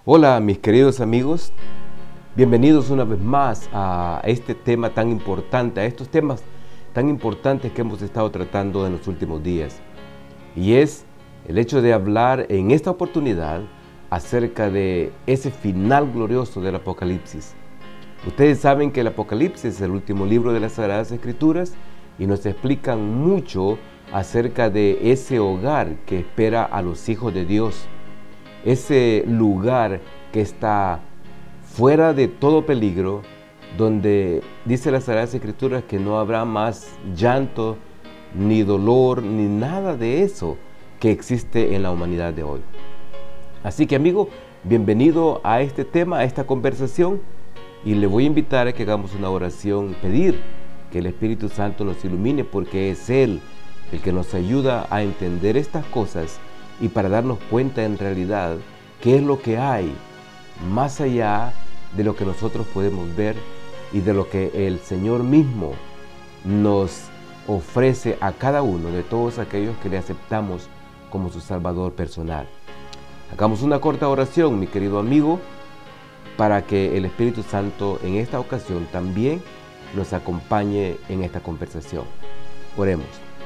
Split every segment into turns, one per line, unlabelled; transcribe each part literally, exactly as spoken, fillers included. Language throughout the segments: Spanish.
Hola mis queridos amigos, bienvenidos una vez más a este tema tan importante, a estos temas tan importantes que hemos estado tratando en los últimos días. Y es el hecho de hablar en esta oportunidad acerca de ese final glorioso del Apocalipsis. Ustedes saben que el Apocalipsis es el último libro de las Sagradas Escrituras y nos explican mucho acerca de ese hogar que espera a los hijos de Dios. Ese lugar que está fuera de todo peligro, donde dice las Sagradas Escrituras que no habrá más llanto, ni dolor, ni nada de eso que existe en la humanidad de hoy. Así que amigo, bienvenido a este tema, a esta conversación, y le voy a invitar a que hagamos una oración, pedir que el Espíritu Santo nos ilumine, porque es Él el que nos ayuda a entender estas cosas y para darnos cuenta en realidad qué es lo que hay más allá de lo que nosotros podemos ver y de lo que el Señor mismo nos ofrece a cada uno de todos aquellos que le aceptamos como su Salvador personal. Hagamos una corta oración, mi querido amigo, para que el Espíritu Santo en esta ocasión también nos acompañe en esta conversación. Oremos.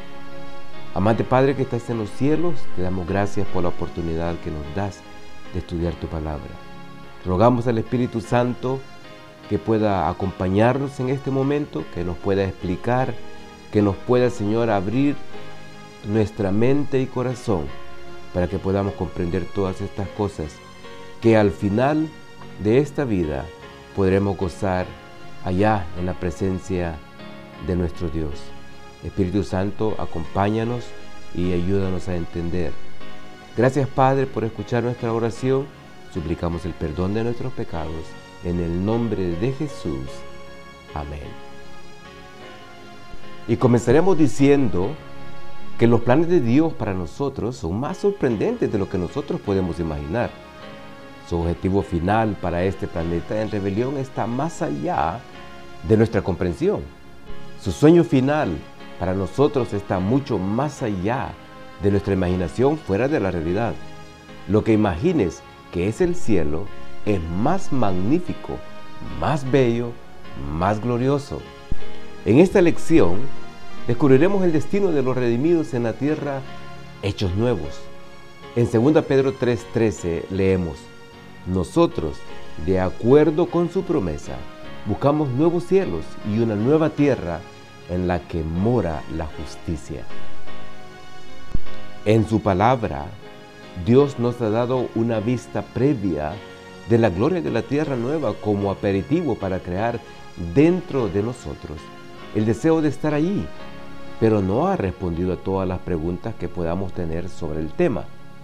Amante Padre que estás en los cielos, te damos gracias por la oportunidad que nos das de estudiar tu palabra. Rogamos al Espíritu Santo que pueda acompañarnos en este momento, que nos pueda explicar, que nos pueda, Señor, abrir nuestra mente y corazón para que podamos comprender todas estas cosas, que al final de esta vida podremos gozar allá en la presencia de nuestro Dios. Espíritu Santo, acompáñanos y ayúdanos a entender. Gracias, Padre, por escuchar nuestra oración. Suplicamos el perdón de nuestros pecados en el nombre de Jesús. Amén. Y comenzaremos diciendo que los planes de Dios para nosotros son más sorprendentes de lo que nosotros podemos imaginar. Su objetivo final para este planeta en rebelión está más allá de nuestra comprensión. Su sueño final para nosotros está mucho más allá de nuestra imaginación, fuera de la realidad. Lo que imagines que es el cielo es más magnífico, más bello, más glorioso. En esta lección descubriremos el destino de los redimidos en la tierra, hechos nuevos. En segunda Pedro tres trece leemos: nosotros, de acuerdo con su promesa, buscamos nuevos cielos y una nueva tierra en la que mora la justicia. En su palabra, Dios nos ha dado una vista previa de la gloria de la tierra nueva como aperitivo para crear dentro de nosotros el deseo de estar allí, pero no ha respondido a todas las preguntas que podamos tener sobre el tema.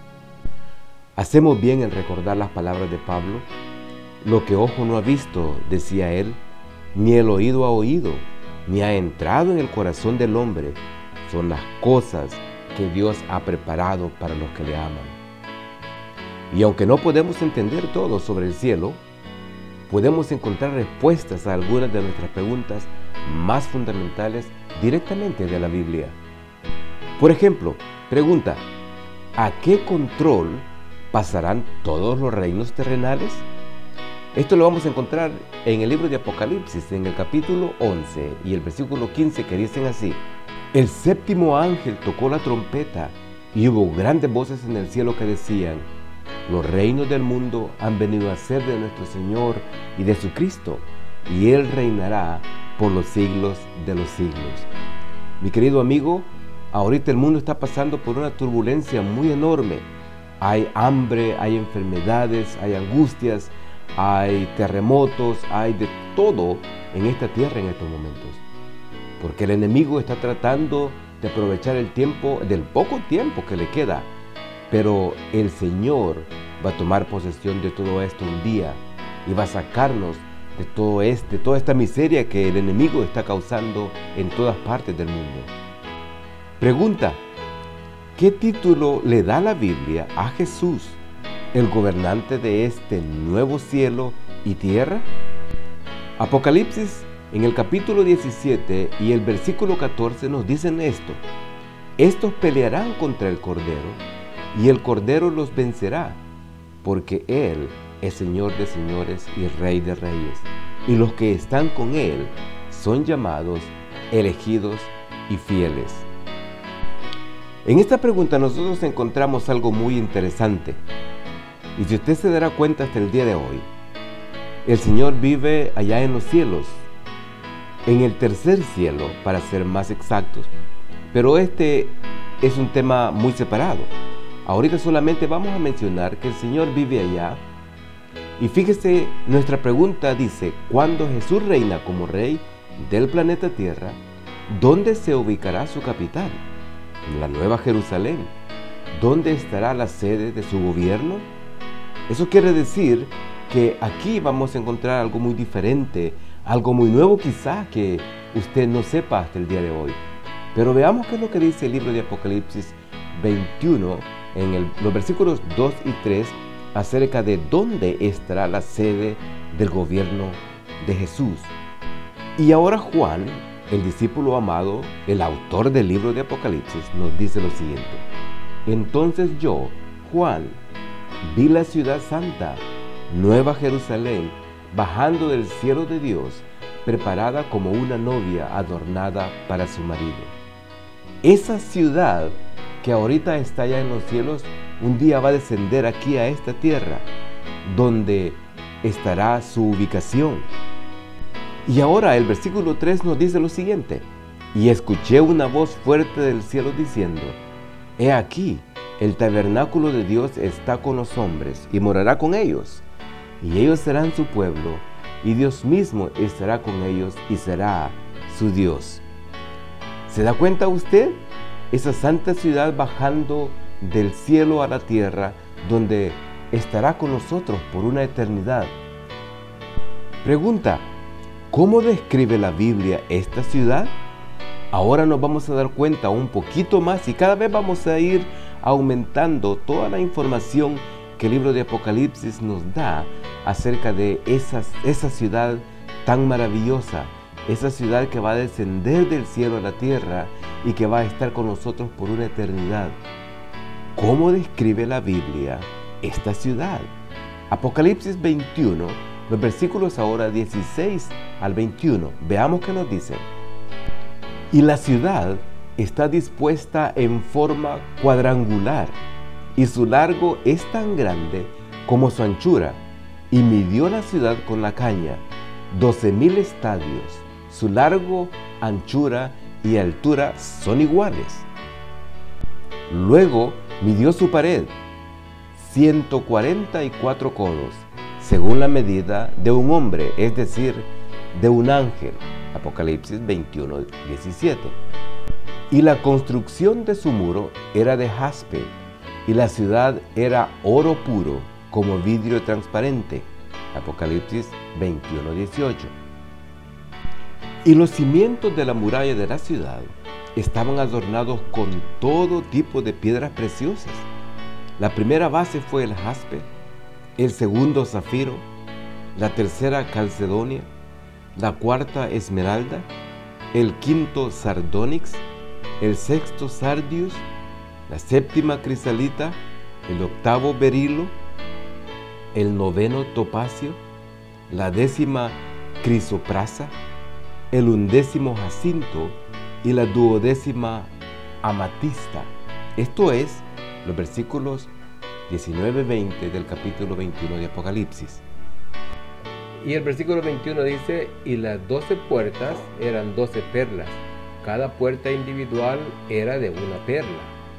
Hacemos bien en recordar las palabras de Pablo: lo que ojo no ha visto, decía él, ni el oído ha oído, ni ha entrado en el corazón del hombre, son las cosas que Dios ha preparado para los que le aman. Y aunque no podemos entender todo sobre el cielo, podemos encontrar respuestas a algunas de nuestras preguntas más fundamentales directamente de la Biblia. Por ejemplo, pregunta: ¿a qué control pasarán todos los reinos terrenales? Esto lo vamos a encontrar en el libro de Apocalipsis, en el capítulo once y el versículo quince, que dicen así: el séptimo ángel tocó la trompeta y hubo grandes voces en el cielo que decían: los reinos del mundo han venido a ser de nuestro Señor y de su Cristo, y Él reinará por los siglos de los siglos. Mi querido amigo, ahorita el mundo está pasando por una turbulencia muy enorme. Hay hambre, hay enfermedades, hay angustias, hay terremotos, hay de todo en esta tierra en estos momentos. Porque el enemigo está tratando de aprovechar el tiempo, del poco tiempo que le queda. Pero el Señor va a tomar posesión de todo esto un día y va a sacarnos de, todo este, de toda esta miseria que el enemigo está causando en todas partes del mundo. Pregunta: ¿qué título le da la Biblia a Jesús, el gobernante de este nuevo cielo y tierra? Apocalipsis, en el capítulo diecisiete y el versículo catorce, nos dicen esto: estos pelearán contra el Cordero, y el Cordero los vencerá, porque Él es Señor de señores y Rey de reyes, y los que están con Él son llamados, elegidos y fieles. En esta pregunta nosotros encontramos algo muy interesante, y si usted se dará cuenta hasta el día de hoy, el Señor vive allá en los cielos, en el tercer cielo, para ser más exactos, pero este es un tema muy separado. Ahorita solamente vamos a mencionar que el Señor vive allá. Y fíjese, nuestra pregunta dice, ¿cuándo Jesús reina como Rey del planeta Tierra? ¿Dónde se ubicará su capital? ¿En la Nueva Jerusalén? ¿Dónde estará la sede de su gobierno? Eso quiere decir que aquí vamos a encontrar algo muy diferente, algo muy nuevo quizá que usted no sepa hasta el día de hoy. Pero veamos qué es lo que dice el libro de Apocalipsis veintiuno, en el, los versículos dos y tres, acerca de dónde estará la sede del gobierno de Jesús. Y ahora Juan, el discípulo amado, el autor del libro de Apocalipsis, nos dice lo siguiente: entonces yo, Juan, vi la ciudad santa, Nueva Jerusalén, bajando del cielo de Dios, preparada como una novia adornada para su marido. Esa ciudad que ahorita está allá en los cielos, un día va a descender aquí a esta tierra, donde estará su ubicación. Y ahora el versículo tres nos dice lo siguiente: y escuché una voz fuerte del cielo diciendo, he aquí, el tabernáculo de Dios está con los hombres, y morará con ellos, y ellos serán su pueblo, y Dios mismo estará con ellos, y será su Dios. ¿Se da cuenta usted? Esa santa ciudad bajando del cielo a la tierra, donde estará con nosotros por una eternidad. Pregunta: ¿cómo describe la Biblia esta ciudad? Ahora nos vamos a dar cuenta un poquito más, y cada vez vamos a ir aumentando toda la información que el libro de Apocalipsis nos da acerca de esa, esa ciudad tan maravillosa, esa ciudad que va a descender del cielo a la tierra y que va a estar con nosotros por una eternidad. ¿Cómo describe la Biblia esta ciudad? Apocalipsis veintiuno, los versículos ahora dieciséis al veintiuno. Veamos qué nos dice. Y la ciudad está dispuesta en forma cuadrangular, y su largo es tan grande como su anchura, y midió la ciudad con la caña, doce mil estadios. Su largo, anchura y altura son iguales. Luego midió su pared, ciento cuarenta y cuatro codos, según la medida de un hombre, es decir, de un ángel. Apocalipsis veintiuno, diecisiete. Y la construcción de su muro era de jaspe, y la ciudad era oro puro, como vidrio transparente. Apocalipsis veintiuno, dieciocho. Y los cimientos de la muralla de la ciudad estaban adornados con todo tipo de piedras preciosas. La primera base fue el jaspe, el segundo zafiro, la tercera calcedonia, la cuarta esmeralda, el quinto sardónix, el sexto sardius, la séptima crisalita, el octavo berilo, el noveno topacio, la décima crisoprasa, el undécimo jacinto y la duodécima amatista. Esto es los versículos diecinueve, veinte del capítulo veintiuno de Apocalipsis.
Y el versículo veintiuno dice, y las doce puertas eran doce perlas, cada puerta individual era de una perla.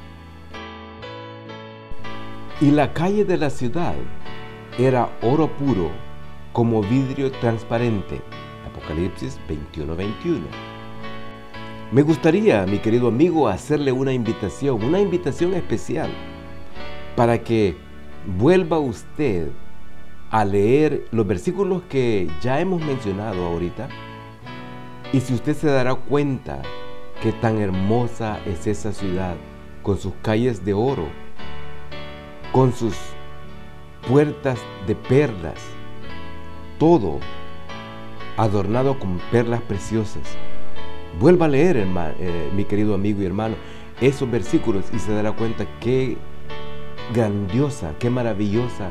Y la calle de la ciudad era oro puro, como vidrio transparente. Apocalipsis veintiuno, veintiuno. Me gustaría, mi querido amigo, hacerle una invitación, una invitación especial, para que vuelva usted a leer los versículos que ya hemos mencionado ahorita, y si usted se dará cuenta que tan hermosa es esa ciudad, con sus calles de oro, con sus puertas de perlas, todo adornado con perlas preciosas. Vuelva a leer, hermano, eh, mi querido amigo y hermano, esos versículos y se dará cuenta qué grandiosa, qué maravillosa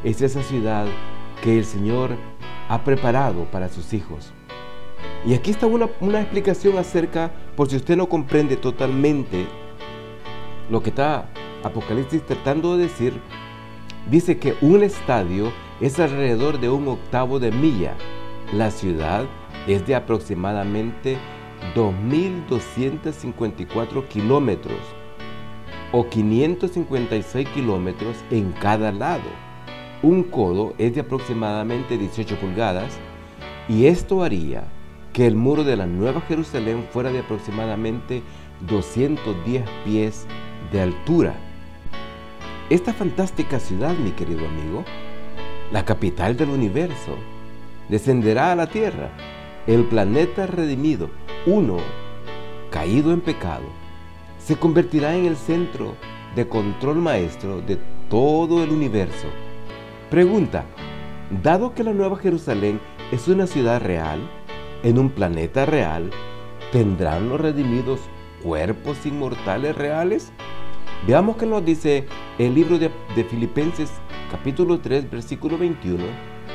es esa ciudad que el Señor ha preparado para sus hijos. Y aquí está una, una explicación acerca, por si usted no comprende totalmente lo que está Apocalipsis tratando de decir. Dice que un estadio es alrededor de un octavo de milla. La ciudad es de aproximadamente dos mil doscientos cincuenta y cuatro kilómetros o quinientos cincuenta y seis kilómetros en cada lado. Un codo es de aproximadamente dieciocho pulgadas y esto haría que el muro de la Nueva Jerusalén fuera de aproximadamente doscientos diez pies de altura. Esta fantástica ciudad, mi querido amigo, la capital del universo, descenderá a la tierra. El planeta redimido, uno caído en pecado, se convertirá en el centro de control maestro de todo el universo. Pregunta: dado que la Nueva Jerusalén es una ciudad real, en un planeta real, ¿tendrán los redimidos cuerpos inmortales reales? Veamos qué nos dice el libro de, de Filipenses capítulo tres, versículo veintiuno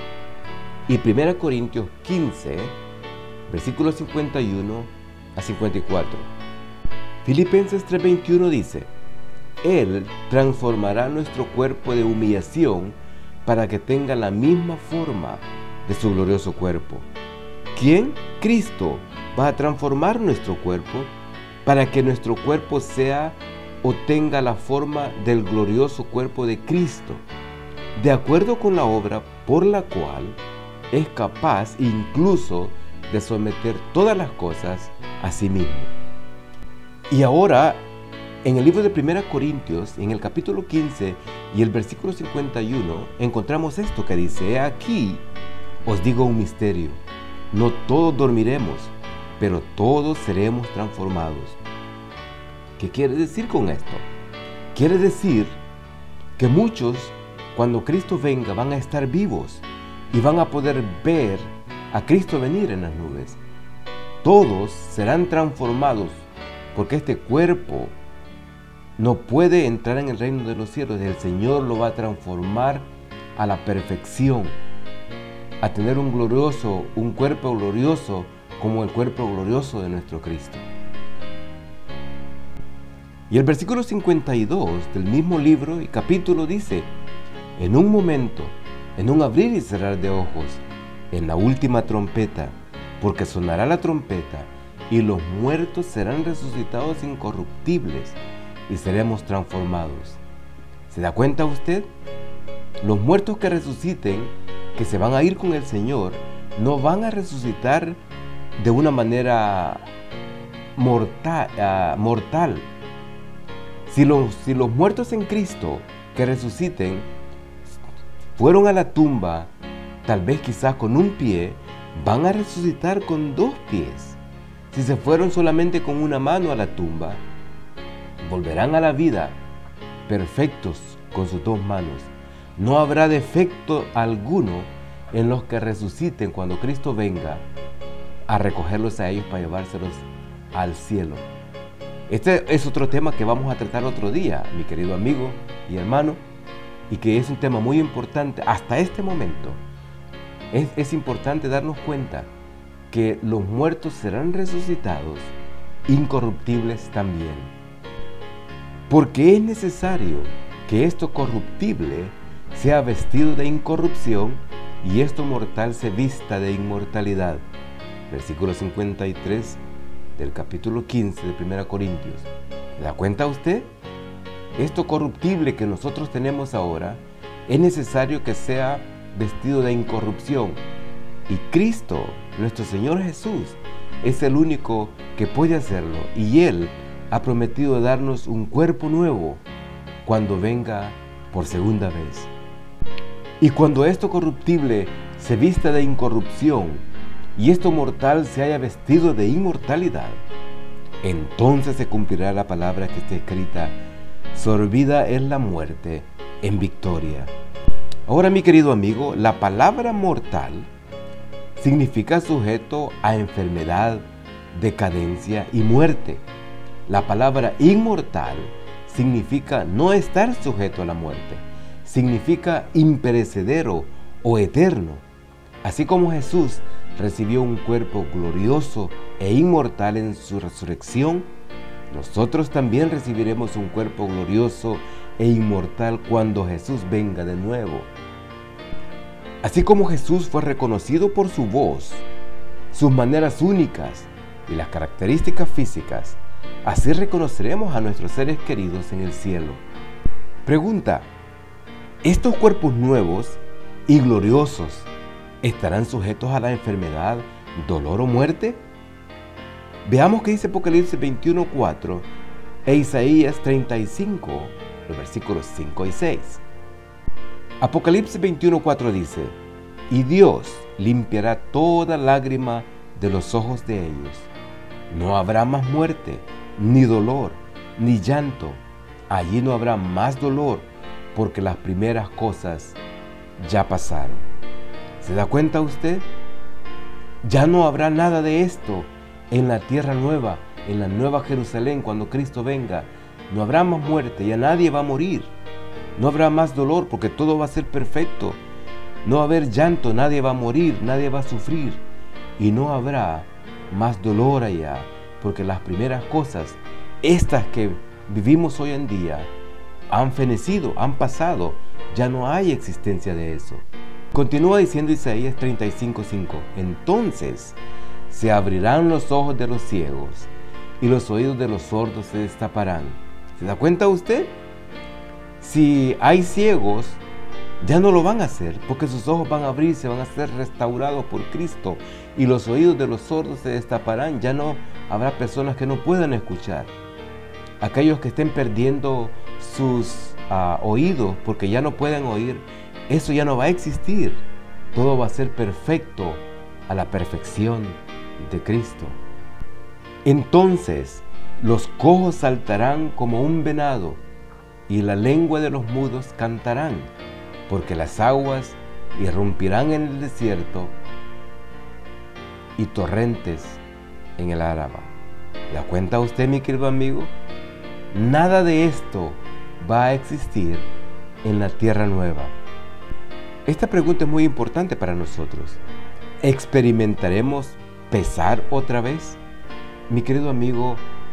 y primera Corintios quince, versículos cincuenta y uno a cincuenta y cuatro. Filipenses tres veintiuno dice: Él transformará nuestro cuerpo de humillación para que tenga la misma forma de su glorioso cuerpo. ¿Quién? Cristo va a transformar nuestro cuerpo para que nuestro cuerpo sea o tenga la forma del glorioso cuerpo de Cristo, de acuerdo con la obra por la cual es capaz incluso de someter todas las cosas a sí mismo. Y ahora, en el libro de primera Corintios, en el capítulo quince y el versículo cincuenta y uno, encontramos esto que dice: He aquí, os digo un misterio, no todos dormiremos, pero todos seremos transformados. ¿Qué quiere decir con esto? Quiere decir que muchos, cuando Cristo venga, van a estar vivos y van a poder ver a Cristo venir en las nubes. Todos serán transformados, porque este cuerpo no puede entrar en el reino de los cielos. El Señor lo va a transformar a la perfección, a tener un glorioso, un cuerpo glorioso como el cuerpo glorioso de nuestro Cristo. Y el versículo cincuenta y dos del mismo libro y capítulo dice: en un momento, en un abrir y cerrar de ojos, en la última trompeta, porque sonará la trompeta, y los muertos serán resucitados incorruptibles, y seremos transformados. ¿Se da cuenta usted? Los muertos que resuciten, que se van a ir con el Señor, no van a resucitar de una manera mortal. Uh, mortal. Si los, si los muertos en Cristo que resuciten fueron a la tumba, tal vez quizás con un pie, van a resucitar con dos pies. Si se fueron solamente con una mano a la tumba, volverán a la vida perfectos con sus dos manos. No habrá defecto alguno en los que resuciten cuando Cristo venga a recogerlos a ellos para llevárselos al cielo. Este es otro tema que vamos a tratar otro día, mi querido amigo y hermano, y que es un tema muy importante hasta este momento. Es, es importante darnos cuenta que los muertos serán resucitados, incorruptibles también. Porque es necesario que esto corruptible sea vestido de incorrupción y esto mortal se vista de inmortalidad. Versículo cincuenta y tres del capítulo quince de primera Corintios. ¿Se da cuenta usted? Esto corruptible que nosotros tenemos ahora es necesario que sea vestido de incorrupción. Y Cristo, nuestro Señor Jesús, es el único que puede hacerlo. Y Él ha prometido darnos un cuerpo nuevo cuando venga por segunda vez. Y cuando esto corruptible se vista de incorrupción y esto mortal se haya vestido de inmortalidad, entonces se cumplirá la palabra que está escrita: sorbida es la muerte en victoria. Ahora, mi querido amigo, la palabra mortal significa sujeto a enfermedad, decadencia y muerte. La palabra inmortal significa no estar sujeto a la muerte, significa imperecedero o eterno. Así como Jesús recibió un cuerpo glorioso e inmortal en su resurrección, nosotros también recibiremos un cuerpo glorioso e inmortal cuando Jesús venga de nuevo. Así como Jesús fue reconocido por su voz, sus maneras únicas y las características físicas, así reconoceremos a nuestros seres queridos en el cielo. Pregunta: ¿estos cuerpos nuevos y gloriosos estarán sujetos a la enfermedad, dolor o muerte? Veamos qué dice Apocalipsis veintiuno cuatro e Isaías treinta y cinco, los versículos cinco y seis. Apocalipsis veintiuno cuatro dice: y Dios limpiará toda lágrima de los ojos de ellos. No habrá más muerte, ni dolor, ni llanto. Allí no habrá más dolor, porque las primeras cosas ya pasaron. ¿Se da cuenta usted? Ya no habrá nada de esto en la tierra nueva, en la nueva Jerusalén, cuando Cristo venga. No habrá más muerte, ya nadie va a morir. No habrá más dolor, porque todo va a ser perfecto. No va a haber llanto, nadie va a morir, nadie va a sufrir. Y no habrá más dolor allá, porque las primeras cosas, estas que vivimos hoy en día, han fenecido, han pasado. Ya no hay existencia de eso. Continúa diciendo Isaías treinta y cinco cinco: entonces se abrirán los ojos de los ciegos y los oídos de los sordos se destaparán. ¿Se da cuenta usted? Si hay ciegos, ya no lo van a hacer, porque sus ojos van a abrirse, van a ser restaurados por Cristo, y los oídos de los sordos se destaparán. Ya no habrá personas que no puedan escuchar. Aquellos que estén perdiendo sus uh, oídos porque ya no pueden oír, eso ya no va a existir. Todo va a ser perfecto a la perfección de Cristo. Entonces los cojos saltarán como un venado, y la lengua de los mudos cantarán, porque las aguas irrumpirán en el desierto y torrentes en el Araba. ¿Se da cuenta usted, mi querido amigo? Nada de esto va a existir en la tierra nueva. Esta pregunta es muy importante para nosotros. ¿Experimentaremos pesar otra vez? Mi querido amigo,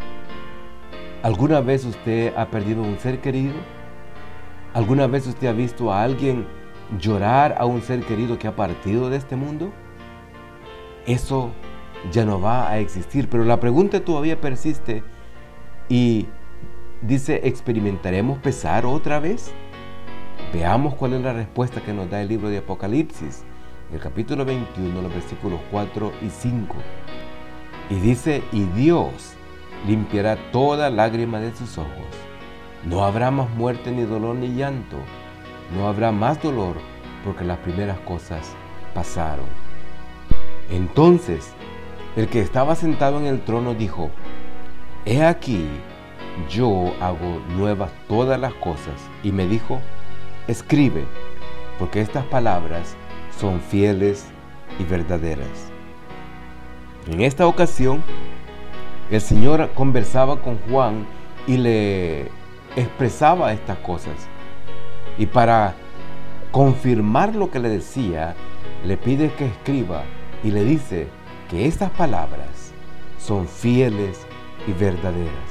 ¿alguna vez usted ha perdido un ser querido? ¿Alguna vez usted ha visto a alguien llorar a un ser querido que ha partido de este mundo? Eso ya no va a existir, pero la pregunta todavía persiste y dice: ¿experimentaremos pesar otra vez? Veamos cuál es la respuesta que nos da el libro de Apocalipsis, el capítulo veintiuno, los versículos cuatro y cinco. Y dice: y Dios limpiará toda lágrima de sus ojos. No habrá más muerte, ni dolor, ni llanto. No habrá más dolor, porque las primeras cosas pasaron. Entonces el que estaba sentado en el trono dijo: he aquí, yo hago nuevas todas las cosas. Y me dijo: escribe, porque estas palabras son fieles y verdaderas. En esta ocasión, el Señor conversaba con Juan y le expresaba estas cosas. Y para confirmar lo que le decía, le pide que escriba y le dice que estas palabras son fieles y verdaderas.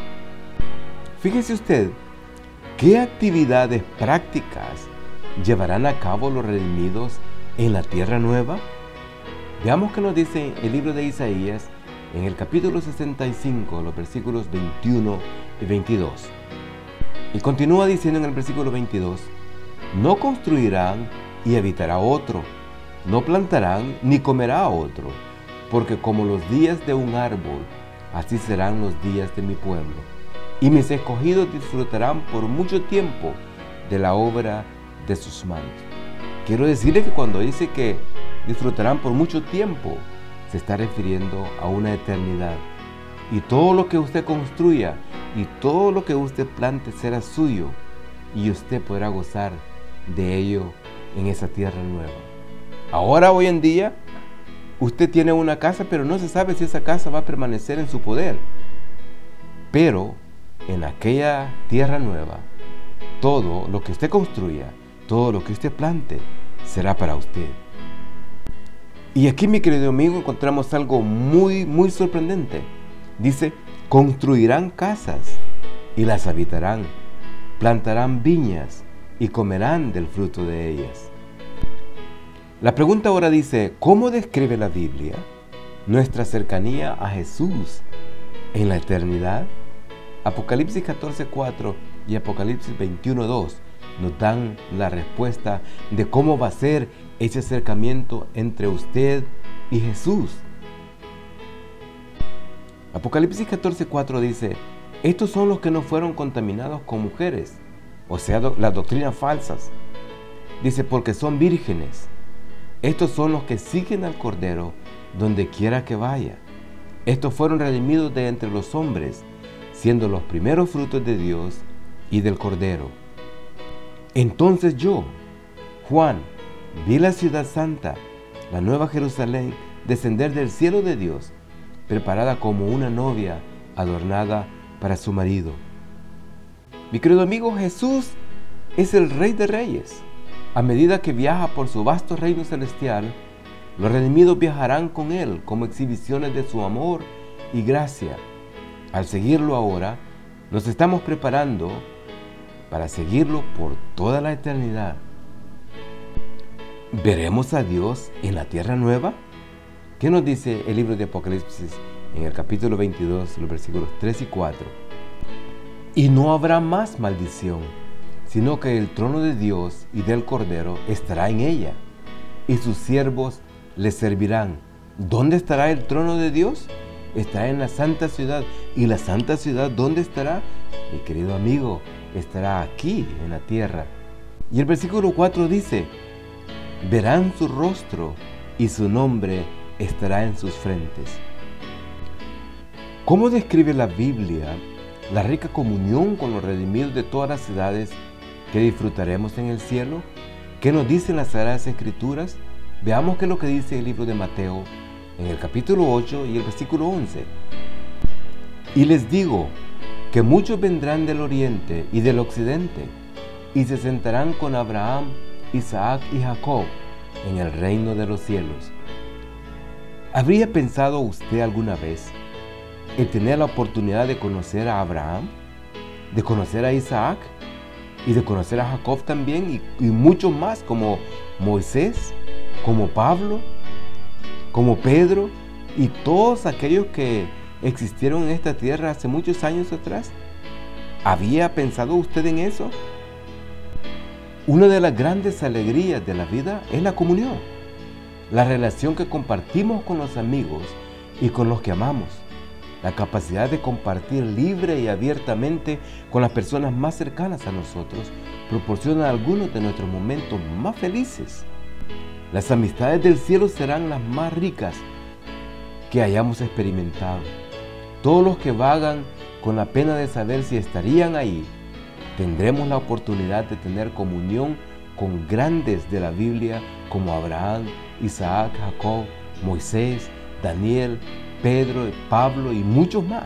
Fíjese usted, ¿qué actividades prácticas llevarán a cabo los redimidos en la tierra nueva? Veamos qué nos dice el libro de Isaías en el capítulo sesenta y cinco, los versículos veintiuno y veintidós. Y continúa diciendo en el versículo veintidós: no construirán y habitará otro, no plantarán ni comerá otro, porque como los días de un árbol, así serán los días de mi pueblo. Y mis escogidos disfrutarán por mucho tiempo de la obra de sus manos. Quiero decirle que cuando dice que disfrutarán por mucho tiempo, se está refiriendo a una eternidad. Y todo lo que usted construya y todo lo que usted plante será suyo, y usted podrá gozar de ello en esa tierra nueva. Ahora, hoy en día, usted tiene una casa, pero no se sabe si esa casa va a permanecer en su poder. Pero en aquella tierra nueva, todo lo que usted construya, todo lo que usted plante, será para usted. Y aquí, mi querido amigo, encontramos algo muy, muy sorprendente. Dice, construirán casas y las habitarán, plantarán viñas y comerán del fruto de ellas. La pregunta ahora dice, ¿cómo describe la Biblia nuestra cercanía a Jesús en la eternidad? Apocalipsis catorce cuatro y Apocalipsis veintiuno dos nos dan la respuesta de cómo va a ser ese acercamiento entre usted y Jesús. Apocalipsis catorce cuatro dice, estos son los que no fueron contaminados con mujeres, o sea, do- las doctrinas falsas. Dice, porque son vírgenes. Estos son los que siguen al Cordero donde quiera que vaya. Estos fueron redimidos de entre los hombres, siendo los primeros frutos de Dios y del Cordero. Entonces yo, Juan, vi la ciudad santa, la nueva Jerusalén, descender del cielo de Dios, preparada como una novia adornada para su marido. Mi querido amigo, Jesús es el Rey de Reyes. A medida que viaja por su vasto reino celestial, los redimidos viajarán con Él como exhibiciones de su amor y gracia. Al seguirlo ahora, nos estamos preparando para seguirlo por toda la eternidad. ¿Veremos a Dios en la tierra nueva? ¿Qué nos dice el libro de Apocalipsis en el capítulo veintidós, los versículos tres y cuatro? Y no habrá más maldición, sino que el trono de Dios y del Cordero estará en ella, y sus siervos le servirán. ¿Dónde estará el trono de Dios? Estará en la santa ciudad. ¿Y la santa ciudad dónde estará? Mi querido amigo, estará aquí en la tierra. Y el versículo cuatro dice, verán su rostro y su nombre estará en sus frentes. ¿Cómo describe la Biblia la rica comunión con los redimidos de todas las edades que disfrutaremos en el cielo? ¿Qué nos dicen las Sagradas Escrituras? Veamos qué es lo que dice el libro de Mateo en el capítulo ocho y el versículo once. Y les digo que muchos vendrán del oriente y del occidente y se sentarán con Abraham, Isaac y Jacob en el reino de los cielos. ¿Habría pensado usted alguna vez en tener la oportunidad de conocer a Abraham, de conocer a Isaac y de conocer a Jacob también, y, y muchos más, como Moisés, como Pablo, como Pedro y todos aquellos que existieron en esta tierra hace muchos años atrás? ¿Había pensado usted en eso? Una de las grandes alegrías de la vida es la comunión, la relación que compartimos con los amigos y con los que amamos, la capacidad de compartir libre y abiertamente con las personas más cercanas a nosotros proporciona algunos de nuestros momentos más felices. Las amistades del cielo serán las más ricas que hayamos experimentado. Todos los que vagan con la pena de saber si estarían ahí, tendremos la oportunidad de tener comunión con grandes de la Biblia como Abraham, Isaac, Jacob, Moisés, Daniel, Pedro, Pablo y muchos más.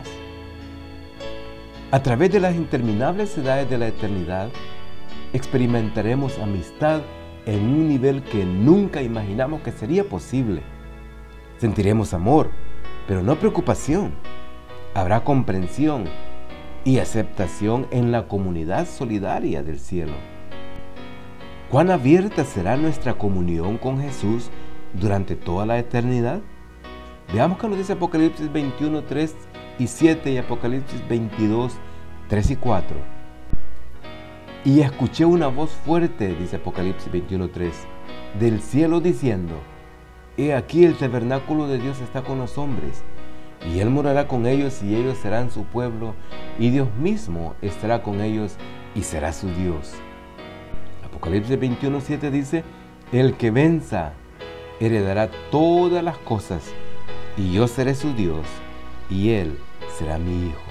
A través de las interminables edades de la eternidad, experimentaremos amistad en un nivel que nunca imaginamos que sería posible. Sentiremos amor, pero no preocupación. Habrá comprensión y aceptación en la comunidad solidaria del cielo. ¿Cuán abierta será nuestra comunión con Jesús durante toda la eternidad? Veamos qué nos dice Apocalipsis veintiuno, tres y siete y Apocalipsis veintidós, tres y cuatro. Y escuché una voz fuerte, dice Apocalipsis veintiuno, tres, del cielo diciendo, he aquí el tabernáculo de Dios está con los hombres, y Él morará con ellos y ellos serán su pueblo, y Dios mismo estará con ellos y será su Dios. Apocalipsis veintiuno, siete dice, el que venza heredará todas las cosas, y yo seré su Dios, y Él será mi hijo.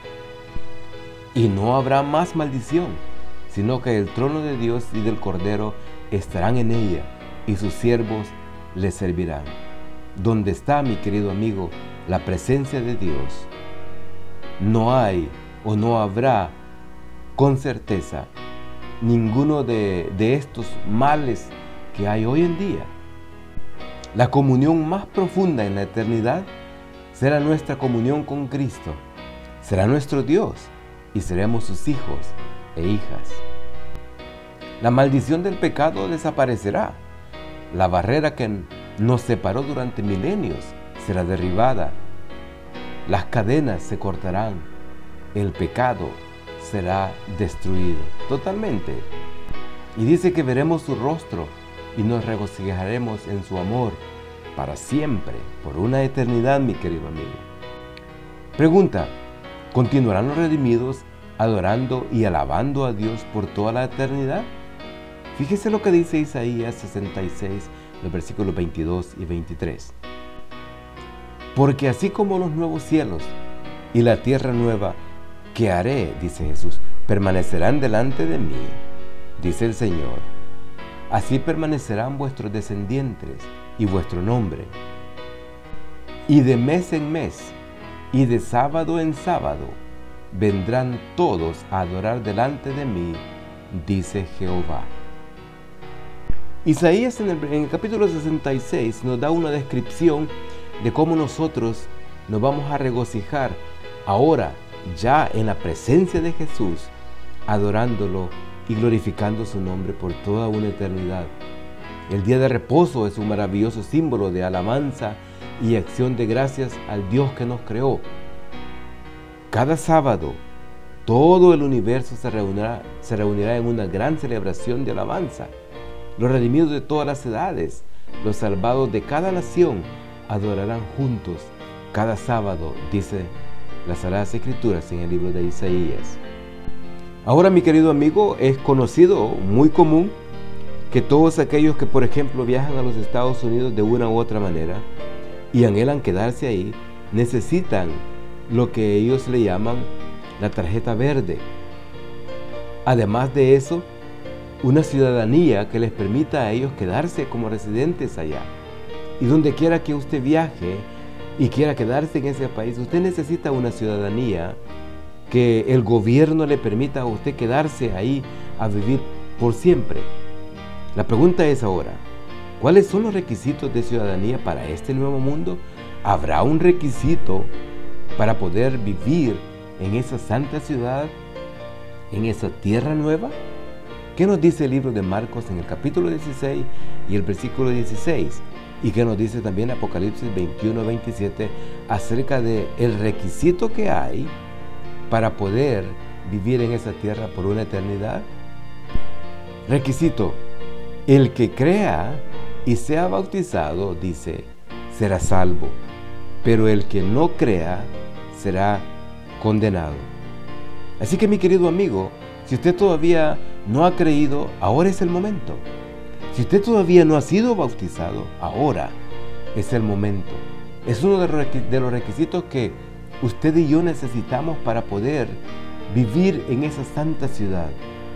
Y no habrá más maldición, sino que el trono de Dios y del Cordero estarán en ella, y sus siervos le servirán. ¿Dónde está, mi querido amigo, la presencia de Dios? No hay o no habrá, con certeza, ninguno de, de estos males que hay hoy en día. La comunión más profunda en la eternidad será nuestra comunión con Cristo. Será nuestro Dios y seremos sus hijos e hijas. La maldición del pecado desaparecerá. La barrera que nos separó durante milenios será derribada. Las cadenas se cortarán. El pecado será destruido totalmente. Y dice que veremos su rostro y nos regocijaremos en su amor para siempre, por una eternidad, mi querido amigo. Pregunta: ¿continuarán los redimidos adorando y alabando a Dios por toda la eternidad? Fíjese lo que dice Isaías sesenta y seis, los versículos veintidós y veintitrés. Porque así como los nuevos cielos y la tierra nueva que haré, dice Jesús, permanecerán delante de mí, dice el Señor, así permanecerán vuestros descendientes y vuestro nombre. Y de mes en mes y de sábado en sábado vendrán todos a adorar delante de mí, dice Jehová. Isaías en el, en el capítulo sesenta y seis nos da una descripción de cómo nosotros nos vamos a regocijar ahora, ya en la presencia de Jesús, adorándolo y glorificando su nombre por toda una eternidad. El día de reposo es un maravilloso símbolo de alabanza y acción de gracias al Dios que nos creó. Cada sábado, todo el universo se reunirá, se reunirá en una gran celebración de alabanza. Los redimidos de todas las edades, los salvados de cada nación, adorarán juntos cada sábado, dice las Sagradas Escrituras en el libro de Isaías. Ahora, mi querido amigo, es conocido, muy común, que todos aquellos que, por ejemplo, viajan a los Estados Unidos de una u otra manera y anhelan quedarse ahí, necesitan lo que ellos le llaman la tarjeta verde. Además de eso, una ciudadanía que les permita a ellos quedarse como residentes allá. Y donde quiera que usted viaje y quiera quedarse en ese país, usted necesita una ciudadanía que el gobierno le permita a usted quedarse ahí a vivir por siempre. La pregunta es ahora, ¿cuáles son los requisitos de ciudadanía para este nuevo mundo? ¿Habrá un requisito para poder vivir en esa santa ciudad, en esa tierra nueva? ¿Qué nos dice el libro de Marcos en el capítulo dieciséis y el versículo dieciséis? Y qué nos dice también Apocalipsis veintiuno veintisiete acerca del requisito que hay para poder vivir en esa tierra por una eternidad. Requisito: el que crea y sea bautizado, dice, será salvo, pero el que no crea será condenado. Así que, mi querido amigo, si usted todavía no ha creído, ahora es el momento. Si usted todavía no ha sido bautizado, ahora es el momento. Es uno de los requisitos que usted y yo necesitamos para poder vivir en esa santa ciudad.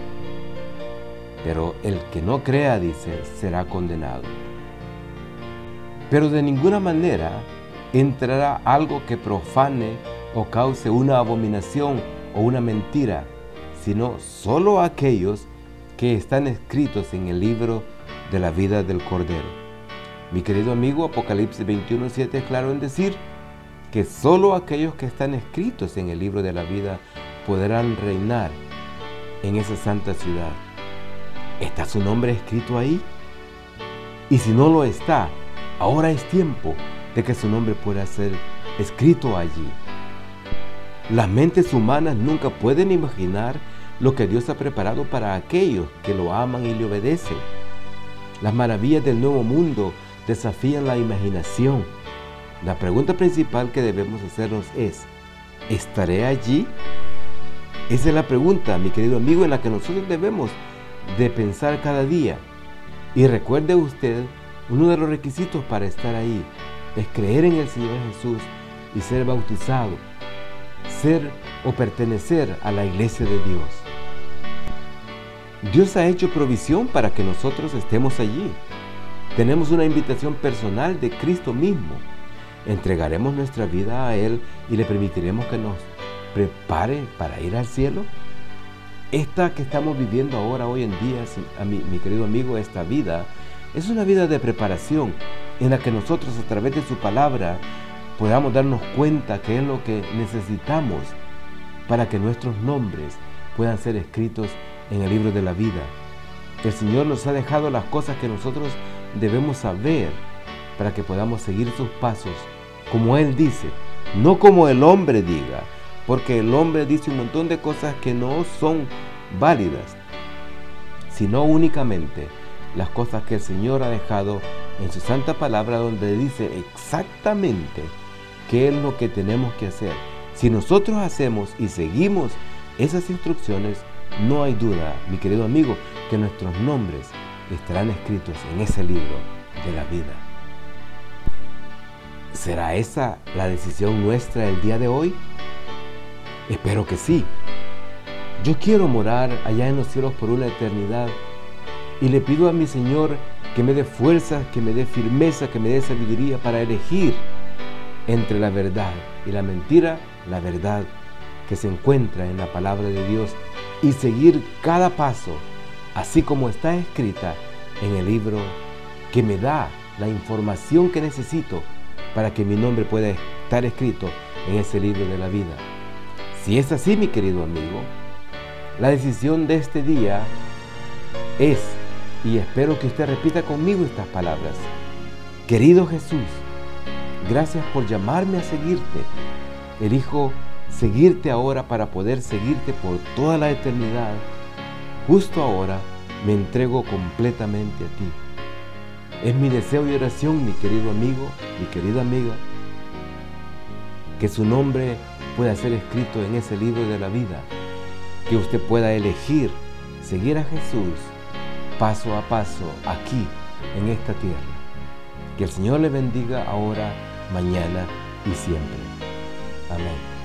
Pero el que no crea, dice, será condenado. Pero de ninguna manera entrará algo que profane o cause una abominación o una mentira, sino solo aquellos que están escritos en el libro de la vida del Cordero. Mi querido amigo, Apocalipsis veintiuno siete es claro en decir que solo aquellos que están escritos en el libro de la vida podrán reinar en esa santa ciudad. ¿Está su nombre escrito ahí? Y si no lo está, ahora es tiempo de que su nombre pueda ser escrito allí. Las mentes humanas nunca pueden imaginar lo que Dios ha preparado para aquellos que lo aman y le obedecen. Las maravillas del nuevo mundo desafían la imaginación. La pregunta principal que debemos hacernos es, ¿estaré allí? Esa es la pregunta, mi querido amigo, en la que nosotros debemos de pensar cada día. Y recuerde usted, uno de los requisitos para estar ahí es creer en el Señor Jesús y ser bautizado, ser o pertenecer a la iglesia de Dios. Dios ha hecho provisión para que nosotros estemos allí. Tenemos una invitación personal de Cristo mismo. ¿Entregaremos nuestra vida a Él y le permitiremos que nos prepare para ir al cielo? esta que estamos viviendo ahora, hoy en día, a mi, mi querido amigo, esta vida, es una vida de preparación en la que nosotros a través de su palabra podamos darnos cuenta que es lo que necesitamos para que nuestros nombres puedan ser escritos en el libro de la vida. El Señor nos ha dejado las cosas que nosotros debemos saber para que podamos seguir sus pasos, como Él dice, no como el hombre diga, porque el hombre dice un montón de cosas que no son válidas, sino únicamente las cosas que el Señor ha dejado en su santa palabra, donde dice exactamente qué es lo que tenemos que hacer. Si nosotros hacemos y seguimos esas instrucciones, no hay duda, mi querido amigo, que nuestros nombres estarán escritos en ese libro de la vida. ¿Será esa la decisión nuestra el día de hoy? Espero que sí. Yo quiero morar allá en los cielos por una eternidad y le pido a mi Señor que me dé fuerza, que me dé firmeza, que me dé sabiduría para elegir entre la verdad y la mentira, la verdad que se encuentra en la palabra de Dios, y seguir cada paso, así como está escrita en el libro que me da la información que necesito para que mi nombre pueda estar escrito en ese libro de la vida. Si es así, mi querido amigo, la decisión de este día es, y espero que usted repita conmigo estas palabras: querido Jesús, gracias por llamarme a seguirte. Elijo seguirte ahora para poder seguirte por toda la eternidad. Justo ahora me entrego completamente a ti. Es mi deseo y oración, mi querido amigo, mi querida amiga, que su nombre pueda ser escrito en ese libro de la vida, que usted pueda elegir seguir a Jesús paso a paso aquí en esta tierra. Que el Señor le bendiga ahora, mañana y siempre. Amén.